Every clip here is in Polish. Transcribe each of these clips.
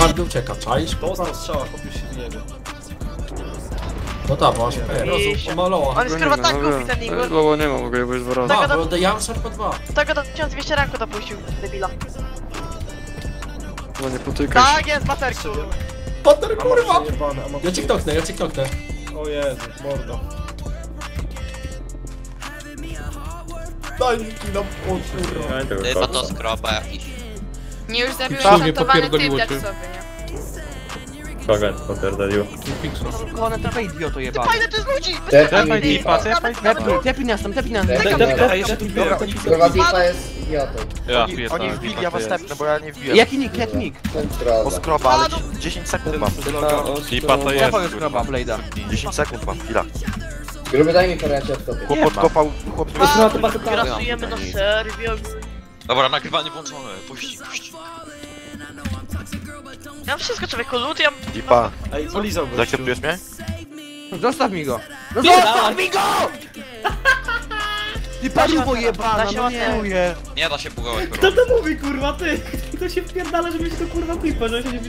Hardy ucieka, czaisz? Dostał strzała, chłop już się wyjebie. No tak, masz maloła. On jest kurwa tak głupi ten Igor. Bo nie ma, mogę być dwa razy. Tak. Bo ja mam szarpa 2. Tego do 1200 ranku dopuścił, debila. Bo nie potykaj się. Tak jest, baterku. Potter, kurwa! Jebane, Ja ci knoknę, ja ci knoknę. O Jezu, mordo. Daj mi kilo, o kurwa. Chyba to skroba jakiś. Nie już zabił Co mnie encantowany popierdoliło, typ ty? deksowy, nie? Kogo popierdolił? One trafaj idioto jebany. Fajne to jest ludzi! Tepnij Dipa, Dipa. Tepnij nas tam, tepnij nas. A jeszcze tu biega. Kurwa Dipa jest idiotą. Oni wbili, ja was tepnę, bo ja nie wbiłem. Jaki nick, jaki nick? Kontrola. Skroba, ale 10 sekund mam. Lipa to Ja powiem skroba, Blade'a. 10 sekund mam, chwila. Gruby daj mi porać od kopy. Chłop podkopał, chłop... Grasujemy na serwie. Dobra, nagrywanie włączone, puść. Ja mam wszystko człowieku, loot, ja... Dipa, Ej, polizał go. zaakceptujesz mnie? Zostaw mi go. No zostaw mi go! Ty paliwo jebana, no nie. Nie da się bugować, Kto kurwa. to mówi, kurwa, ty? Kto się wpierdala, żeby się to kurwa klipa, że się nie...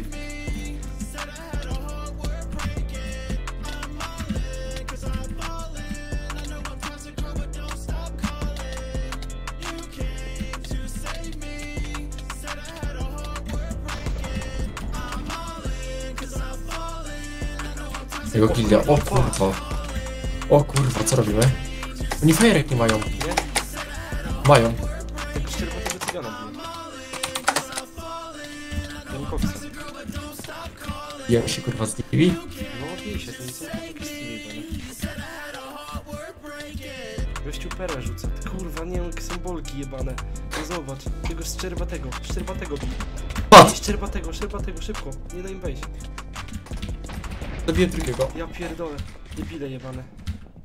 Jego gildia, o kurwa. O kurwa, co robimy? Oni fajerek nie mają. Mają. Tego szczerbatego cygana bije. Jankowca. Biją się kurwa z TV. No bije się, to nie są takie stili, gościu perę rzuca. Kurwa, nie wiem, jakie są bolki jebane. No zobacz, tego szczerbatego bij. Patrz! Szczerbatego, szybko. Nie daj im wejść. Zabiję drugiego. Ja pierdolę. Debile jebane.